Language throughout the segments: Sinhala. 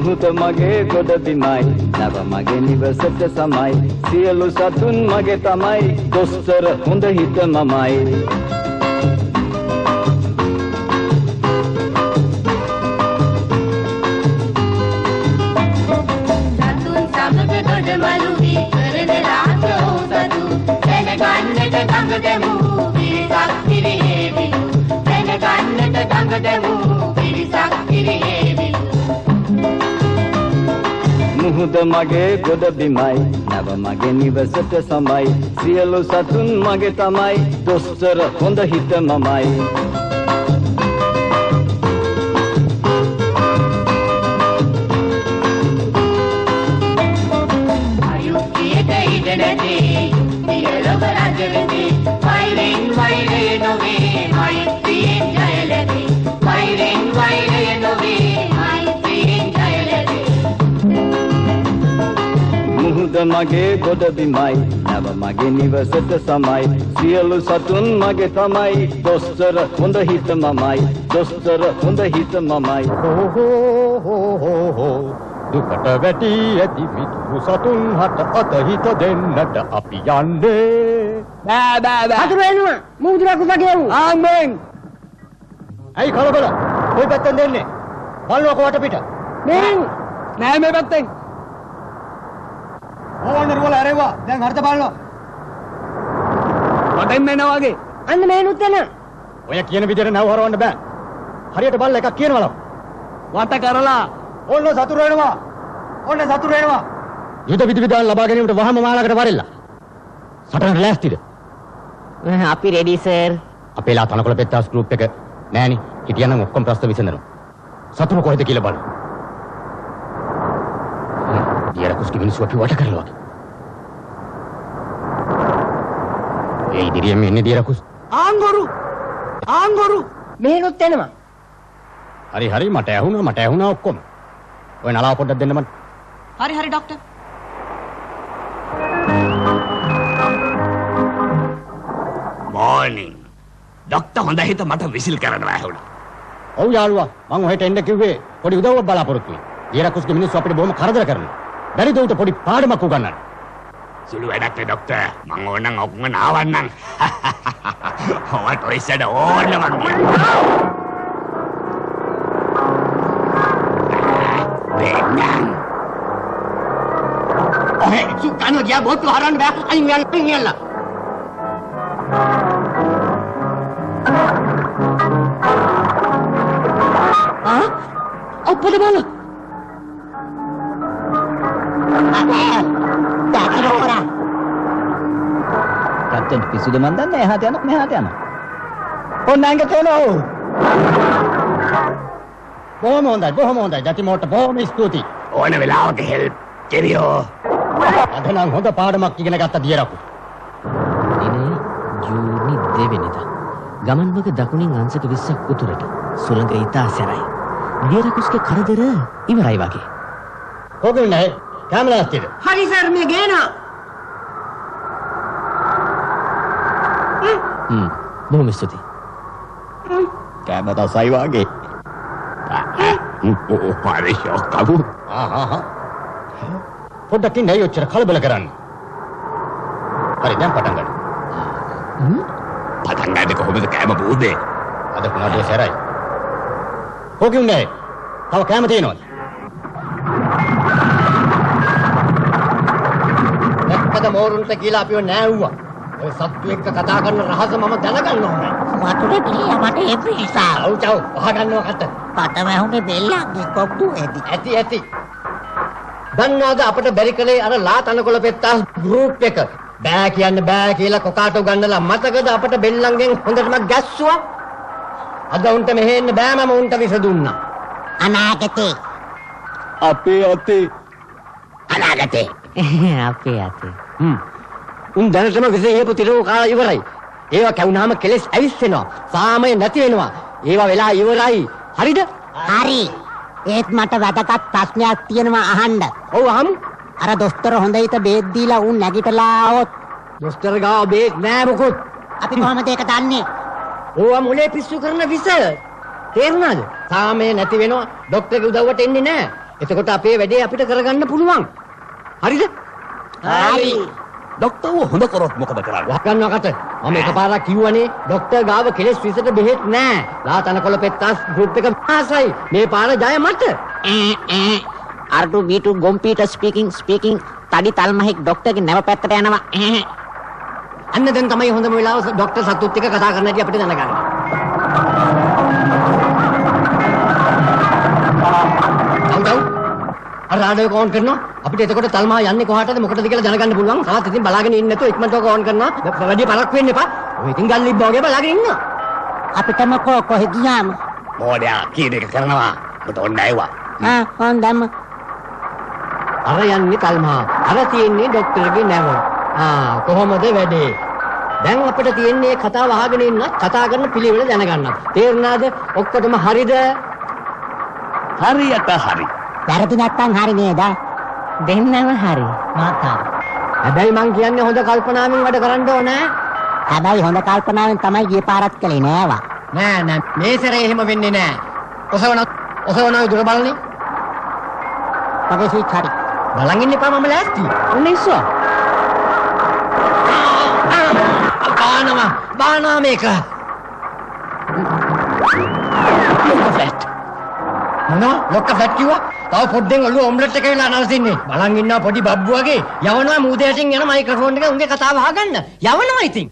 මුහුද මගේ ගොඩ බිමයි නව මගේ නිවසට සමයි සියලු සතුන් මගේ තමයි දොස්තර හොඳ හිත මමයි මුහුද මගේ ගොඩ බිමයි නව මගේ නිවසට සමයි සියලු සතුන් මගේ තමයි දොස්තර හොඳ හිත මමයි අයුක්තියට ඉඩ නැති සියලුම රජවෙති වෛරෙන් වෛරය නොවේ මෛත්‍රියෙන් ජය ලැබේ වෛරෙන් වෛරය නොවේ මෛත්‍රියෙන් ජය ලැබේ මුහුද මගේ ගොඩ බිමයි නව මගේ නිවසට සමයි සියලු සතුන් මගේ තමයි දොස්තර හොඳ හිත මමයි දොස්තර හොඳ හිත මමයි දුකට වැටි ඇති මිතුරු සතුන් හට අතහිත දෙන්නට අපි යන්නේ බෑ බෑ බෑ අතුරු එනවා මුහුදුරක් උසගෙව් ආමෙන් ඇයි කලබල කොයි පැත්තෙන් දෙන්නේ බලනකො වටපිට මෙන් නෑ මේ පැත්තෙන් ඕවන්න රුවල ඇරෙව්වා දැන් හරිත බලනවා වටෙන් මෙනවා වගේ අන්න මේනුත් එන ඔය කියන විදිහට නැව හරවන්න බෑ හරියට බලලා එකක් කියනවලු වට කරලා ඕන්න සතුරු වෙනවා යුද විධිවිධාන ලබා ගැනීමට වහම මාලකට වරෙල්ලා සටනට ලෑස්තිද අපි රෙඩි සර් අපේලා තනකොළ පෙත්තාස් ගෲප් එක නෑනි හිටියනම් ඔක්කොම ප්‍රශ්න විසඳනවා සතුරු කොහෙද කියලා බලමු දියරකුස්ගේ මිනිස්සු අපි වට කරලා ඒ ඉදිරියෙන් එන්නේ දියරකුස් ආංගොරු මේනුත් එනවා හරි මට ඇහුණා ඔක්කොම ඔය නලාව පොඩ්ඩක් දෙන්න මට හරි ડોක්ටර් morning ડોක්ටර් හොඳ හිත මට විසිල් කරනවා ඇහුණා ඔව් යාළුවා මං ඔහෙට එන්න කිව්වේ පොඩි උදව්වක් බලාපොරොත්තු වෙයි දියරකුස්ගේ මිනිස්සු අපිට බොහොම කරදර කරනවා බැරිද උට පොඩි පාඩමක් උගන්නන්න සුළු වැඩක් නේ ડોක්ටර් මං ඕනනම් ඔක්කොම නාවන්නම් ඔයාට ඔය සැඩ ඕන්න මං Sukarno dia botol haran dah aing yalla. Apa dia bola? Tak kira orang. Kapten පිසුද මන් දන්නේ එහාට යනවා මෙහාට යනවා ඕන්න ඇඟට එනවා බොහොම හොඳයි ජති මෝට බොහොම ස්තුතියි ඕන වෙලාවක හෙල්ප් කෙරියෝ අද නම් හොඳ පාඩමක් ඉගෙන ගත්ත දියරකුස් දිනේ ජූනි 2 වෙනිදා ගමන් මග දකුණින් අංශක 20ක් උතුරට සුළඟ ඉතා සැරයි දියරකුස්ගේ කරදර ඉවරයි වගේ කොහොමද නැහැ කැමරා ඇත්තද Hari sir me gena. බොහොම ස්තුතියි කැමරා සයි වාගේ හරි ෂොක් කවු පොඩ්ඩක් ඉන්න අය ඔච්චර කලබල කරන්නේ හරි දැන් පටන් ගන්න පටන් ගන්න කොහොමද කෑම බූදේ අද කුණාටේ සැරයි කොකියුනේ තව කැම තියෙනවද එක්කද මෝරුන්ට කියලා අපිව නෑවුවා ඔය සත්තු එක්ක කතා කරන රහස මම දැනගන්න ඕනේ Watude pilih mate Evrisa. ඔව් වහගන්නවා කට Patama hunde bellage kokku ඇති දන්නවද අපිට බැරි කලේ අර ලා තනකොළ පෙත්තාස් ගෲප් එක බෑ කියන්න බෑ කියලා කොකාට උගන්නලා මතකද අපිට බෙල්ලන්ගෙන් හොඳටම ගැස්සුවා අද උන්ට මෙහෙන්න බෑ මම උන්ට විස දුන්නා Anagate. අපේ අතේ අනාගතේ Ape ate. උන් දැනටම විසේපු තිරෝ කාලා ඉවරයි ඒවා කැවුනාම කෙලස් ඇවිස්සෙනවා සාමය නැති වෙනවා ඒවා වෙලා ඉවරයි හරිද Hari. ඒත් මට වැදගත් ප්‍රශ්නයක් තියෙනවා අහන්න. ඔව් අහමු අර දොස්තර හොඳයිත බේත් දීලා උන් නැගිටලා આવොත් දොස්තර ගාව බේත් නෑ මොකොත් අපි කොහමද ඒක දන්නේ? ඕවා මොලේ පිස්සු කරන විස තේරුණාද සාමය නැති වෙනවා ડોක්ටර්ගේ උදව්වට එන්නේ නෑ එතකොට අපේ වැඩේ අපිට කරගන්න පුළුවන්. හරිද? හරි. ડોක්ටර් හොඳ කරොත් මොකද කරන්නේ? වහගන්නවකට මම එකපාරක් කිව්වනේ ડોක්ටර් ගාව කෙලස් විසට බෙහෙත් නෑ. ලාතනකොළ පෙත්තාස් ගෲප් එක පාසයි. මේ පාර ජය මට. R2B2 ගොම්පීටර් ස්පීකින් තඩි තල්මහෙක් ડોක්ටර්ගේ නැව පැත්තට යනවා. අන්න දැන් තමයි හොඳම වෙලාව ડોක්ටර් සතුත් එක්ක කතා කරන්න ඇති අපිට දැනගන්න. අවුදව් අර රාඩියෝ ඔන් කරනවා. අපිට එතකොට තල්මා යන්නේ කොහාටද මොකටද කියලා දැනගන්න පුළුවන්. තාත් ඉතින් බලාගෙන ඉන්න නැතුව ඉක්මනට ඔන් කරනවා. වැඩි පරක් වෙන්න එපා. ඔය ඉතින් ගල්ලිබ්බ වගේ බලාගෙන ඉන්න. අපිටම කොහෙද යාම? මොඩයා කීන එක කරනවා. මට ඕනේ නැයවා. හොඳම. අර යන්නේ තල්මා. අර තියෙන්නේ ડોක්ටර්ගේ නැව. කොහොමද වැඩේ? දැන් අපිට තියෙන්නේ කතාව අහගෙන ඉන්න කතා කරන පිළිවෙල දැනගන්න. තේරුණාද? ඔක්කොටම හරිද? හරියට හරි. වැරදි නැත්තම් හරි නේද? දෙන්නම හරි. මාතා. හැබැයි මං කියන්නේ හොඳ කල්පනාවෙන් වැඩ කරන්න ඕනේ. හැබැයි හොඳ කල්පනාවෙන් තමයි ගිය පාරත් කළේ නෑවා. නෑ මේ සැරේ එහෙම වෙන්නේ නෑ. ඔසවන දුර බලන්නේ. මගේ සීට් හරි. බලන් ඉන්න එපා මම ලෑස්ති. ඔන්න ඉස්සුවා. බානවා මේක. ෆ්ලැට්. මොනවා? ලොක්ක ෆ්ලැට් කිව්වා? තව පොඩ්ඩෙන් ඔළුව ඔම්ලට් එක වෙලා නරසින්නේ. බලන් ඉන්නවා පොඩි බබ්බු වගේ. යවනවා මූදේටින් යන මයික්‍රොෆෝන් එක උන්ගේ කතාව අහගන්න. යවනවා ඉතින්.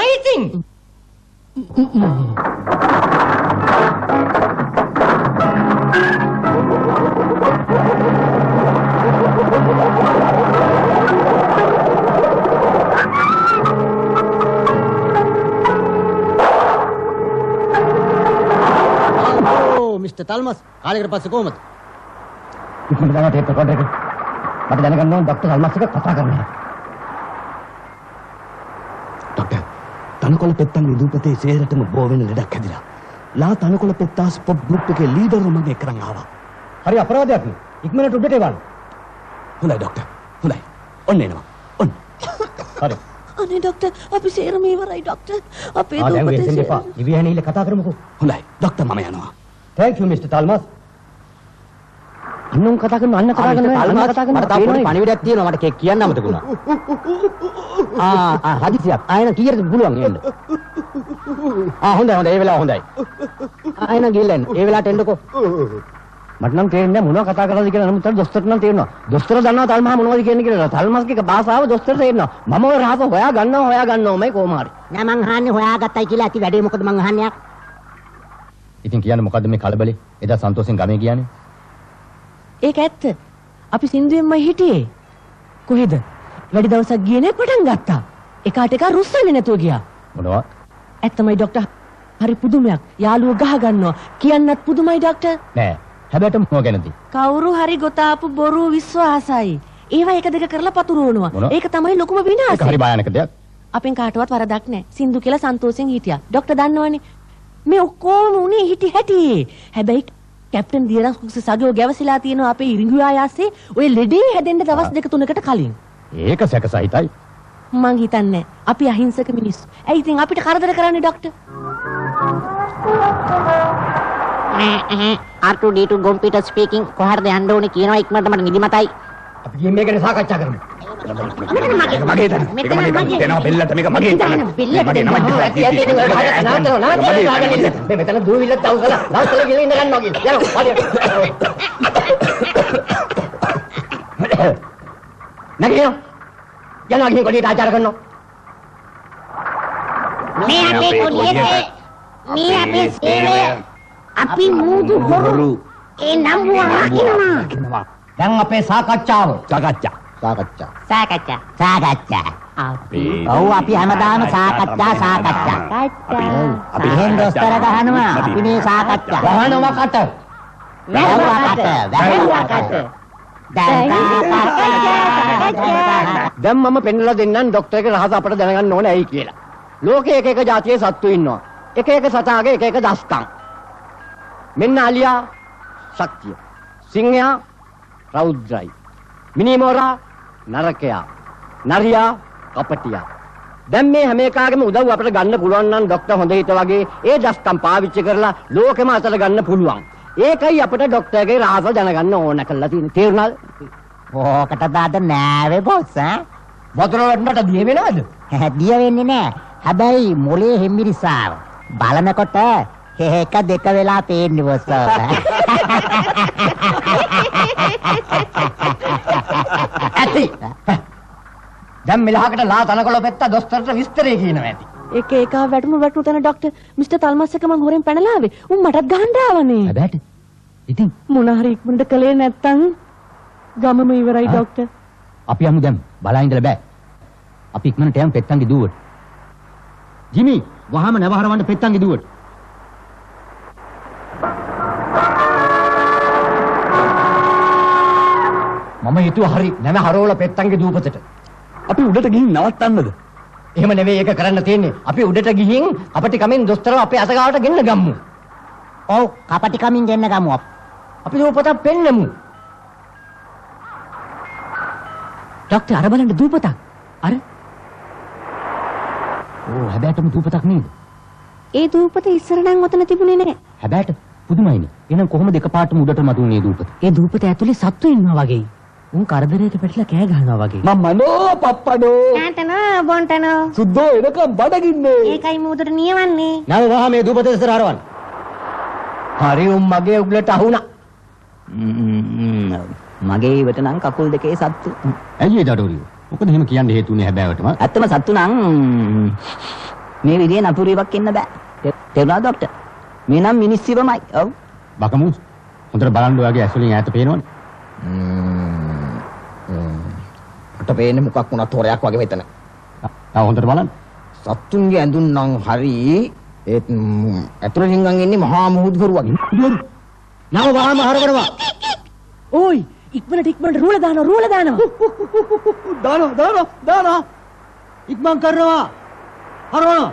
මිස්ටර් තල්මස් කාලයකට පස්සේ කොහමද? ඉක්මනට ගන්න ටේප් රෙකෝඩර් එක. මට දැනගන්න ඕන ડોක්ටර් තල්මස් එක කතා කරනවා. ડોක්ටර් තනකොළ පෙත්තන් විදුපතේ සේරටම බෝ වෙන ලඩක් හැදිලා. ලා තනකොළ පෙත්තාස් පොප් ගෲප් එකේ ලීඩර් මම එක්කන් ආවා. හරි අපරාධයක් නේ. ඉක්මනට උඩට එවන්න. හොඳයි ડોක්ටර්. හොඳයි. ඔන්න එනවා. ඔන්න. හරි. අනේ ડોක්ටර් අපි සේරම ඉවරයි ડોක්ටර්. අපේ දැන් දුපතේ වෙන්න එපා. ඉවිහණිල්ල කතා කරමුකෝ. හොඳයි. ડોක්ටර් මම යනවා. Thank you Mr. Talmas. අන්න කතා කරනවා අන්න කතා කරනවා අන්න කතා කරනවා. මට තාම පොඩි පණිවිඩයක් තියෙනවා මට කියන්න අමතක වුණා. හදිසියක්. ආයෙන කීයටද පුළුවන් එන්න? හොඳයි ඒ වෙලාව හොඳයි. ආයෙන ගිහලා එන්න. ඒ වෙලාවට එන්නකෝ. මට නම් තේරෙන්නේ මොනවද කතා කරලාද කියලා. නමුත් දොස්තරට නම් තේරෙනවා. දොස්තර දන්නවා තල්මහා මොනවද කියන්නේ කියලා. තල්මස්ගේ භාෂාව දොස්තරට තේරෙනවා. මම ඔය රහස හොයා ගන්නවමයි කොහොම හරි. නෑ මං අහන්නේ හොයාගත්තයි කියලා ඇති වැඩේ මොකද මං අහන්නේ? ඉතින් කියන්නේ මොකද්ද මේ කලබලේ? එදා සන්තෝෂෙන් ගමේ ගියානේ. ඒක ඇත්ත. අපි සින්දුවෙන්ම හිටියේ. කොහෙද? වැඩි දවසක් ගියේ නේ පටන් ගත්තා. එකාට එක රුස්සන්නේ නැතුව ගියා. මොනවා? ඇත්තමයි ડોක්ටර්. හරි පුදුමයක්. යාළුවෝ ගහ ගන්නවා. කියන්නත් පුදුමයි ડોක්ටර්. නෑ. හැබැයිට මොකෝ ගැනද? කවුරු හරි ගොතාපු බොරු විශ්වාසයි. ඒවා එක දෙක කරලා පතුරවනවා. ඒක තමයි ලොකුම විනාශය. ඒක හරි භයානක දෙයක්. අපෙන් කාටවත් වරදක් නැහැ. සින්දු කියලා සන්තෝෂෙන් හිටියා. ડોක්ටර් දන්නවනේ. මේ ඔක්කොම උනේ හිටි හැටි. හැබැයි කැප්ටන් දියරන්ස් සගෝ ගැවසිලා තියෙනවා අපේ ඉරිඟු ආයාසේ ඔය ලෙඩේ හැදෙන්න දවස් දෙක තුනකට කලින්. ඒක සැකසහිතයි. මං හිතන්නේ අපි අහිංසක මිනිස්සු. ඇයි ඉතින් අපිට කරදර කරන්නේ ડોක්ටර්? R2D2 ගොම්පීටර් ස්පීකින් කොහරද යන්න ඕනේ කියනවා ඉක්මනට මට නිදිමතයි. අපි ගිහින් මේක ගැන සාකච්ඡා කරමු. මගේ තන. ඒක මගේ දෙනවා බෙල්ලට මේක මගේ තන. මගේ නම මේ මෙතන දුවිල්ල තවසලා දවසල ගිහින් ඉන්න ගන්නවා කියන. යනවා. යනවා ගිහින් කොටියට ආචාර කරනවා. මේ අපේ කොඩියේ මේ අපේ සේවය අපි මූදු බොරු ඒ නම් වහකිනවා. දැන් අපේ සාකච්ඡාව. සාකච්ඡා. අපි හැමදාම සාකච්ඡා. අපි හෙන් දොස්තර ගහනවා. අපි මේ සාකච්ඡා. ගහනවා කට. දැන් මම පෙන්නලා දෙන්නම් ડોක්ටර්ගේ රහස අපට දැනගන්න ඕනේ ඇයි කියලා. ලෝකේ එක එක જાතියේ සත්තු ඉන්නවා. එක එක සතාගේ එක එක දස්තම්. මෙන්න අලියා ශක්තිය. සිංහයා රෞද්‍රයි. මිනිමෝරා නරකයා. නරියා කපටියා. දැන් මේ හැම එකාගේම උදව් අපිට ගන්න පුළුවන් නම් ડોක්ටර් හොඳ හිත වගේ ඒ දස්තම් පාවිච්චි කරලා ලෝකෙම අතට ගන්න පුළුවන්. ඒකයි අපිට ડોක්ටර්ගේ රහස දැනගන්න ඕන කළා තියෙන්නේ. තේරුණාද? ඕකට දාද නෑවේ බොස් ඈ. වතුර වටනට දිය වෙනවද? දිය වෙන්නේ නෑ. හැබැයි මොලේ හෙම්මිරිසාව. බලනකොට එක දෙක වෙලා පේන්නේ බොස්. ඇති. දැන් මෙලහකට ලා තනකොළ පෙත්ත දොස්තරට විස්තරේ කියනවා ඇති. එක එක වැටුණු තැන ડોක්ටර් මිස්ටර් තල්මස් එක මං හොරෙන් පැනලා ආවේ. උන් මටත් ගහන්න ආවනේ. හැබැයි ඉතින් මොන හරි ඉක්මනට කළේ නැත්තම් ගමම ඉවරයි ડોක්ටර්. අපි යමු දැන්. බලා ඉඳලා බෑ. අපි ඉක්මනට යමු පෙත්තන්ගේ දුවට. ජිමි වහම නැව හරවන්න පෙත්තන්ගේ දුවට. මම හිතුවා හරි නැව හරවල පෙත්තන්ගේ දූපතට. අපි උඩට ගිහින් නවත්තන්නද? එහෙම නෙවෙයි ඒක කරන්න තියෙන්නේ. අපි උඩට ගිහින් අපිට කමින් දොස්තරව අපේ අතගාවට ගෙන්න ගම්මු. ඔව් කපටි කමින් ගෙන්න ගමු. අපි දූපතක් පෙන්නමු. ડોක්ටර් අර බලන්න දූපතක්. අර ඕ හැබැයිටම දූපතක් නේද? ඒ දූපත ඉස්සර නම් ඔතන තිබුණේ නැහැ. හැබැයිට පුදුමයිනේ. එහෙනම් කොහොමද එකපාරටම උඩට මතුනේ දූපත? ඒ දූපත ඇතුලේ සත්තු ඉන්නවා වගේ. උන් කරදරයක පැටලලා කෑ ගහනවා වගේ. මම්මනෝ පප්පඩෝ නාටනෝ බොන්ටනෝ. සුද්දෝ එනකම් බඩගින්නේ. ඒකයි මූදට නියවන්නේ. නැව වහම මේ දූපත ඉස්සර හරවන්න. හරි උන් මගේ උගලට අහුණා. මගේ ඉවට නම් කකුල් දෙකේ සත්තු. ඇයි ඒ දඩෝරියෝ? මොකද එහෙම කියන්න හේතුුනේ හැබෑවටම? ඇත්තම සත්තු නම් මේ විදිහේ නපුරියක් ඉන්න බෑ. තේරුණාද ડોක්ටර්? මේ නම් මිනිස්සුවමයි. ඔව්. බකමූස් හොඳට බලන්න ඔයාගේ ඇස් වලින් ඈත පේනවනේ. මට පේන්නේ මොකක් වුණත් හොරයක් වගේ මෙතන. ආ හොඳට බලන්න. සත්තුන්ගේ ඇඳුම් නම් හරි ඒත් ඇතුළේ හිඟන් ඉන්නේ මහා මුහුදුරු වගේ. නව වහම හරවනවා. ඕයි ඉක්මනට රූල දානවා. දානවා. ඉක්මන් කරනවා. හරවනවා.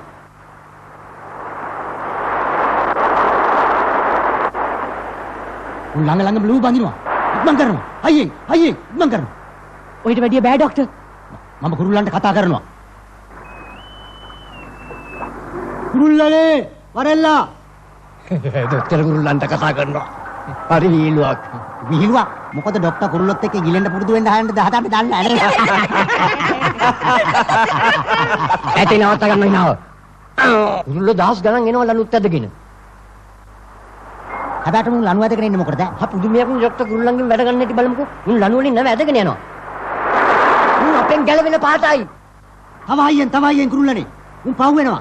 උන් ළඟ බ්ලූ බඳිනවා. ඉක්මන් කරනවා. අයියෙන් ඉක්මන් කරනවා. ඔයිට වැඩිය බෑ ડોක්ටර්. මම කුරුල්ලන්ට කතා කරනවා. කුරුල්ලනේ වරෙල්ලා. දොස්තර කුරුල්ලන්ට කතා කරනවා. හරි හීලුවක්. විහිළුවක්. මොකද ડોක්ටර් කුරුල්ලොත් එක්ක ගිලෙන්න පුරුදු වෙන්න හදන්න දහතට දන්නේ නැහැ. ඇටි නවත්ත ගන්න ඉනාව. කුරුල්ල දහස් ගණන් එනවා ලනුත් ඇදගෙන. හැබැයි මුන් ලනුව ඇදගෙන ඉන්නේ මොකටද? හා පුදුමයක් නේ ડોක්ටර් කුරුල්ලන්ගෙන් වැඩ ගන්න හැටි බලමුකෝ. මුන් ලනුව වලින් නැව ඇදගෙන යනවා. මුන් අපෙන් ගැලවෙන පාටයි. තව අයියෙන් කුරුල්ලනේ. උන් පහු වෙනවා.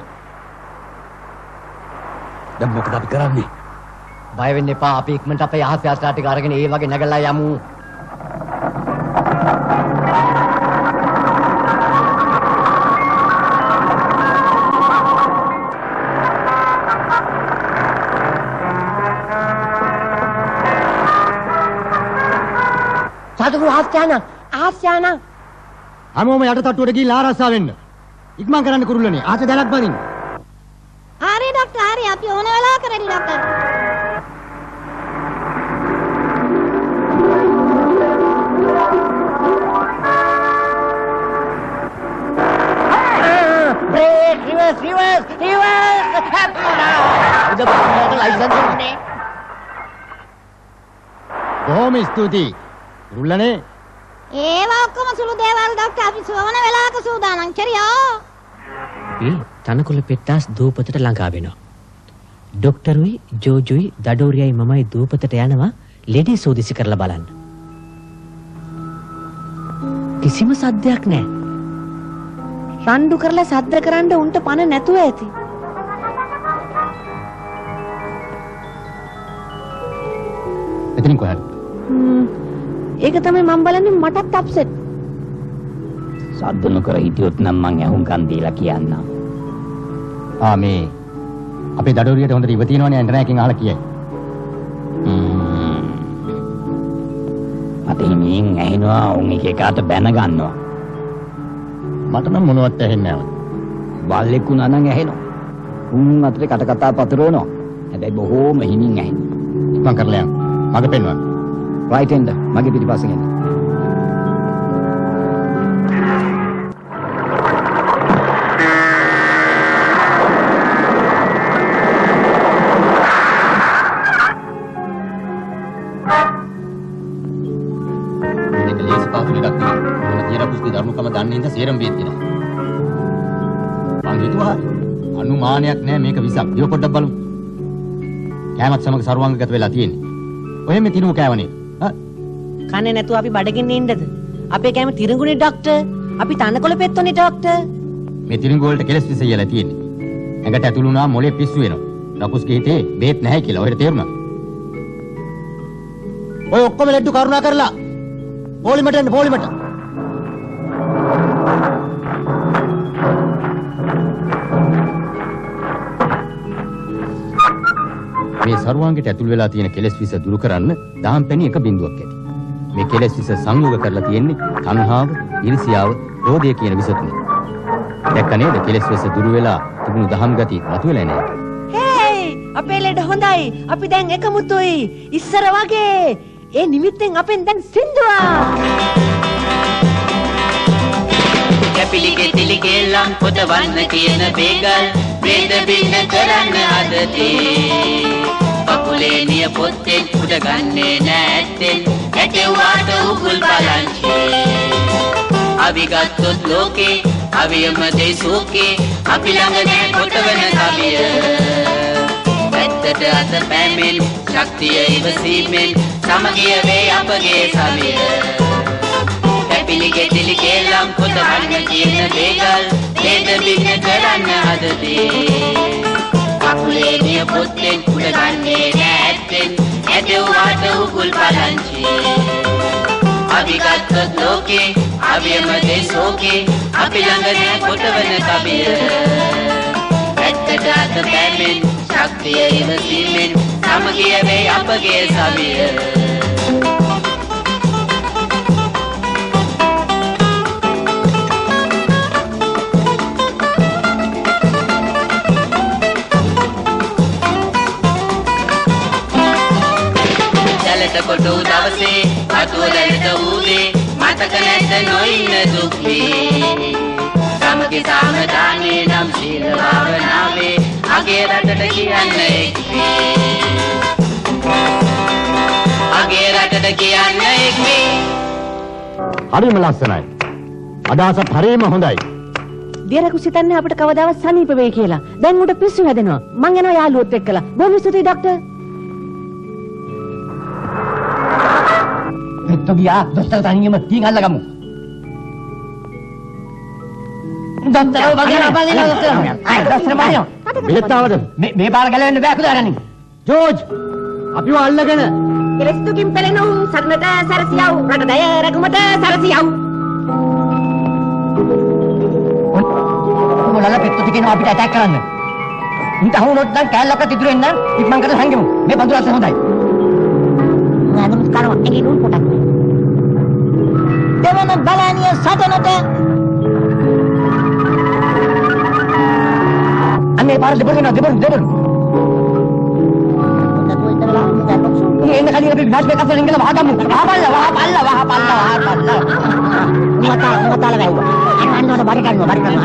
දැන් මොකද අපි කරන්නේ? බය වෙන්න එපා. අපි ඉක්මනට අපේ යහස් යාත්‍රා ටික අරගෙන ඒ වගේ නැගලා යමු. සතුරු ආස්‍යාන. හැමෝම යට තට්ටුවට ගිහිල්ලා ආරස්සා වෙන්න. ඉක්මන් කරන්න කුරුල්ලනේ. ආස දැලක් බඳින්න. හරි ડોක්ටර් හරි අපි ඕන වෙලාවක රෙඩි ડોක්ටර්. Break reverse. ඉද බලන්න ලයිසන්ස් උනේ. බොහොම ස්තුතියි. කුරුල්ලනේ ඒවා ඔක්කොම සුළු දේවල් ડોක්ටර් අපි සෝවන වෙලාවක සූදානම් චරියෝ. තනකොළ පෙට්ටාස් දූපතට ළඟා වෙනවා. ડોක්ටරුයි ජෝජුයි දඩෝරියයි මමයි දූපතට යනවා ලෙඩි සෝදිසි කරලා බලන්න. කිසිම සද්දයක් නැහැ. රණ්ඩු කරලා සද්ද කරන්න උන්ට පණ නැතුව ඇති. එතනින් කොහරි. ඒක තමයි මම බලන්නේ මටත් අප්සෙට්. සද්ද නොකර හිටියොත් නම් මං ඇහුම්කන් දීලා කියන්නම්. මේ අපේ දඩෝරියට හොඳට ඉව තියෙනවනේ ඇන්ටනායකින් අහලා කියයි. අතේ මින් ඇහෙනවා උන් එක එකට බැන ගන්නවා. මට නම් මොනවත් ඇහෙන්නේ නැහැ. බල්ලෙක් උනා නම් ඇහෙනවා. උන් අතරේ කට කතා පතරවනවා. හැබැයි බොහෝම හිමින් ඇහෙනවා. ඉක්මන් කරලා යන්න. මග පෙන්වන්න. රයිට් එන්ඩ් මගේ පිටිපස්සෙන් එන්න. අඩුකම දන්නේ ඉඳ සේරම බේත් දෙනවා. මං හිතුවා අනුමානයක් නෑ මේක විසක්. ඉව පොඩ්ඩක් බලමු. කෑමත් සමග සරුවංගගත වෙලා තියෙන්නේ. ඔය මේ තිනුව කෑවනේ. කන්නේ නැතුව අපි බඩගින්න ඉන්නද? අපේ කෑම තිරඟුනේ ડોක්ටර්. අපි තනකොළ පෙත්තෝනේ ડોක්ටර්. මේ තිරිඟු වලට කෙලස් විස කියලා තියෙන්නේ. ඇඟට ඇතුළු වුණා මොලේ පිස්සු වෙනවා. රකුස්ගේ හිතේ බේත් නැහැ කියලා ඔහෙට තේරුණා. ඔය ඔක්කොම ලැඩ්ඩු කරුණා කරලා පොලිමට එන්න පොලිමට. මේ සරුවාංගයට ඇතුල් වෙලා තියෙන කෙලස් විස දුරු කරන්න දහම් පැණි එක බිඳුවක් ඇති. මේ කෙලස් විස සංයෝග කරලා තියෙන්නේ තණ්හාව, ඊර්ෂ්‍යාව, ක්‍රෝධය කියන විස තුනේ. දැක්ක නේද කෙලස් විස දුරු වෙලා තිබුණු දහම් ගති මතුවෙලා නැහැ. හේයි අපේ ලෙඩ හොඳයි. අපි දැන් එකමුතුයි. ඉස්සර වගේ. ඒ නිමිත්තෙන් අපෙන් දැන් සින්දුවා. කැපිලිගේ තිලිගේ ලම් පොතවන්න කියන බේගල් බ්‍රේද බින්න කරන්න හදතේ. කකුලේ නිය පොත්තෙන් උඩ ගන්නේ නැත්තෙන් ඇටෙව්වාට උගුල් බලන්චේ. අපි ගත්තොත් ලෝකේ අවියම දෙසෝකේ අපි ළඟ නෑ කොටවන කවිය. පැත්තට අත පැමින් ශක්තිය ඉවසීමෙන් සමගිය වේ අපගේ සවිය. කැපිලිගේ තිලිගේ ලම් පොතවන්න කියන බේගල් බ්‍රේද බින්න කරන්න හදතේ. කකුලේ නිය පොත්තෙන් උඩ ගන්නේ නැත්තෙන් ඇටෙව්වාට උගුල් බලන්චේ. අපි ගත්තොත් ලෝකේ අවියම දෙසෝකේ අපි ළඟ නෑ කොටවන කවිය. පැත්තට අත පැමින් ශක්තිය ඉවසීමෙන් සමගිය වේ අපගේ සවිය. කොට දවසේ අතුලෙන්ද ඌදේ මතක නැත නොඉන්න දුක්ඛී. සමගි සාමදානේ නම් සීල භාවනාවේ අගේ රටට කියන්නේ එක්වී. අගේ රටට කියන්නේ එක්වී. හරිම ලස්සනයි. අදහසත් හරිම හොඳයි. දියරකුස් හිතන්නේ අපිට කවදාවත් සනීප වෙයි කියලා. දැන් උඩ පිස්සු හැදෙනවා. මං යනවා යාළුවොත් එක්කලා. බොහොම ස්තුතියි doctor. Victoria, dokter tanya tinggal kamu. Dokter, bagaimana apa ini dokter? Dokter mana? බෙහෙත් මේ පාර ගලවෙන්න බෑ කුදාරණි. ජෝර්ජ් අපිව අල්ලගෙන කෙලස්තුකින් පෙළෙනු සරණට සරසියව් රට දය රැකුමට සරසියව්. මොලල පෙත්තු ටිකේන අපිට ඇටැක් කරන්න. උන්ට අහුනොත් නම් කෑල්ලක තිදුරු එන්න ඉක්මන් කරලා හංගෙමු. මේ බඳුරත් හොඳයි. Nganu sekarang ini dulu potak. Dewan balania sadanata. Aneh parah debur. Udah tuh itu lah sudah masuk. Ini kali lebih gas bekas sering kita wahapalla. Ngata lah kayu. Anu ada barikan.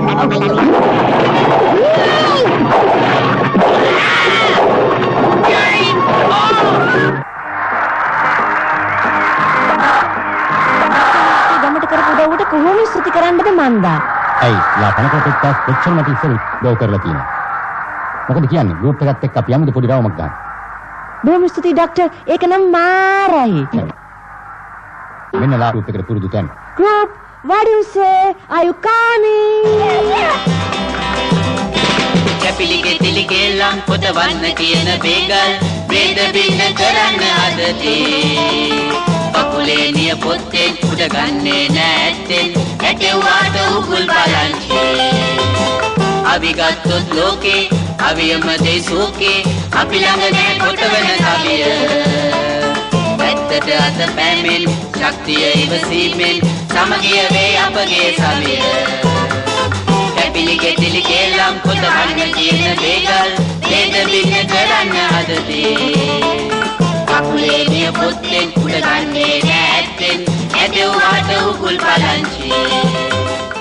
උඩ කොහොම ස්තුති කරන්නද මන්දා? ඇයි ලාපනකට එක්ක කොච්චර මට ඉස්සෙල් ගෝ කරලා තියෙනවා. මොකද කියන්නේ ගෲප් එකත් එක්ක අපි යමුද පොඩි රවුමක් ගන්න. බොහොම ස්තුතියි ડોක්ටර්. ඒක නම් මාරයි. මෙන්න ලා ගෲප් එකට පුරුදු තැන. Group, what do you say? Are you coming? කැපිලිගේ තිලිගේ ලම් පොතවන්න කියන බේගල් බ්‍රේද බින්න කරන්න හදතේ. කකුලේ නිය පොත්තෙන් උඩ ගන්නේ නැත්තෙන් ඇටෙව්වාට උගුල් බලන්චේ. අපි ගත්තොත් ලෝකේ අවියම දෙසෝකේ අපි ළඟ නෑ කොටවන කවිය. පැත්තට අත පැමින් ශක්තිය ඉවසීමෙන් සමගිය වේ අපගේ සවිය. කැපිලිගේ තිලිගේ ලම් පොතවන්න කියන බේගල් බ්‍රේද බින්න කරන්න හදතේ. කකුලේ නිය පොත්තෙන් උඩ ගන්නේ නැත්තෙන් ඇටෙව්වාට උගුල් බලන්චේ.